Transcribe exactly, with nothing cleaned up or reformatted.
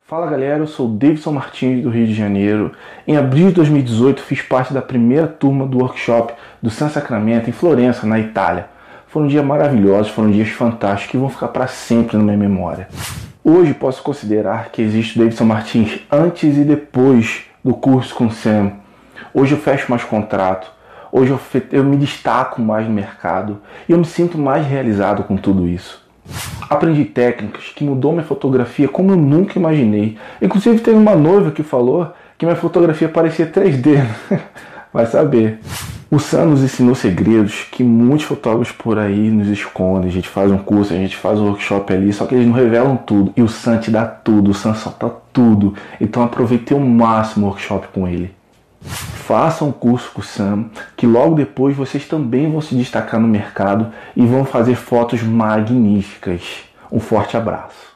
Fala galera, eu sou o Davidson Martins do Rio de Janeiro. Em abril de dois mil e dezoito fiz parte da primeira turma do workshop do San Sacramento em Florença, na Itália. Foram dias maravilhosos, foram dias fantásticos que vão ficar para sempre na minha memória. Hoje posso considerar que existe o Davidson Martins antes e depois do curso com o Sam. Hoje eu fecho mais contrato, hoje eu, fe... eu me destaco mais no mercado e eu me sinto mais realizado com tudo isso. Aprendi técnicas que mudou minha fotografia como eu nunca imaginei. Inclusive teve uma noiva que falou que minha fotografia parecia três D. Vai saber. O Sam nos ensinou segredos que muitos fotógrafos por aí nos escondem. A gente faz um curso, a gente faz um workshop ali, só que eles não revelam tudo. E o Sam te dá tudo, o Sam solta tudo. Então aproveitei o máximo o workshop com ele. Façam um curso com o Sam, que logo depois vocês também vão se destacar no mercado e vão fazer fotos magníficas. Um forte abraço.